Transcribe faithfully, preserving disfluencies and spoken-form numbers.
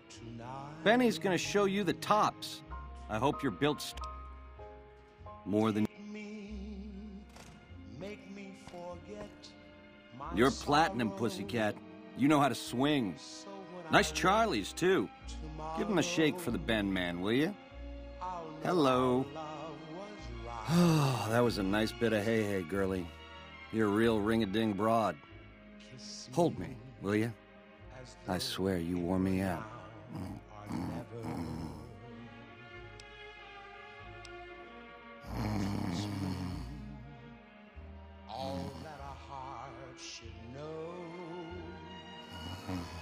Benny's gonna show you the tops. I hope you're built st more than... You're platinum, pussycat. You know how to swing. Nice Charlies, too. Give him a shake for the Ben man, will you? Hello. Oh, that was a nice bit of hey-hey, girlie. You're a real ring-a-ding broad. Hold me, will you? I swear you wore me out. Mm, mm, mm. All that a heart should know.